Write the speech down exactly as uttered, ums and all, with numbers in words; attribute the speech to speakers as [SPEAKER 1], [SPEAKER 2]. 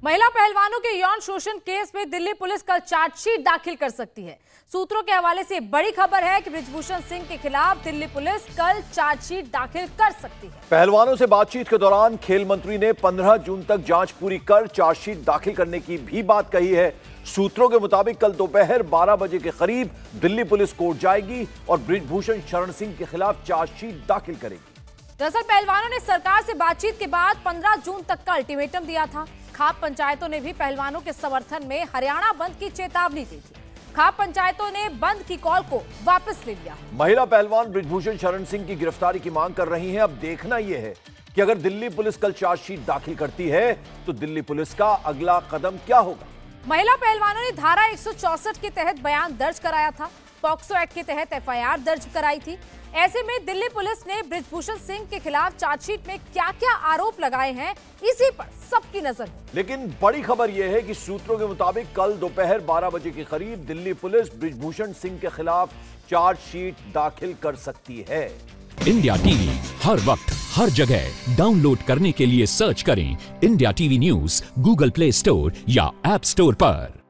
[SPEAKER 1] महिला पहलवानों के यौन शोषण केस में दिल्ली पुलिस कल चार्जशीट दाखिल कर सकती है। सूत्रों के हवाले से बड़ी खबर है कि बृजभूषण सिंह के खिलाफ दिल्ली पुलिस कल चार्जशीट दाखिल कर सकती है।
[SPEAKER 2] पहलवानों से बातचीत के दौरान खेल मंत्री ने पंद्रह जून तक जांच पूरी कर चार्जशीट दाखिल करने की भी बात कही है। सूत्रों के मुताबिक कल दोपहर बारह बजे के करीब दिल्ली पुलिस कोर्ट जाएगी और बृजभूषण शरण सिंह के खिलाफ चार्जशीट दाखिल करेगी।
[SPEAKER 1] दरअसल पहलवानों ने सरकार से बातचीत के बाद पंद्रह जून तक का अल्टीमेटम दिया था। खाप पंचायतों ने भी पहलवानों के समर्थन में हरियाणा बंद की चेतावनी दी थी। खाप पंचायतों ने बंद की कॉल को वापस ले लिया।
[SPEAKER 2] महिला पहलवान बृजभूषण शरण सिंह की गिरफ्तारी की मांग कर रही हैं। अब देखना यह है कि अगर दिल्ली पुलिस कल चार्जशीट दाखिल करती है तो दिल्ली पुलिस का अगला कदम क्या होगा।
[SPEAKER 1] महिला पहलवानों ने धारा एक सौ चौसठ के तहत बयान दर्ज कराया था। पॉक्सो एक्ट के तहत एफ आई आर दर्ज कराई थी। ऐसे में दिल्ली पुलिस ने बृजभूषण सिंह के खिलाफ चार्जशीट में क्या क्या आरोप लगाए हैं, इसी पर सबकी नजर है।
[SPEAKER 2] लेकिन बड़ी खबर यह है कि सूत्रों के मुताबिक कल दोपहर बारह बजे के करीब दिल्ली पुलिस बृजभूषण सिंह के खिलाफ चार्जशीट दाखिल कर सकती है।
[SPEAKER 3] इंडिया टीवी हर वक्त हर जगह डाउनलोड करने के लिए सर्च करें India TV news Google Play Store या ऐप स्टोर पर।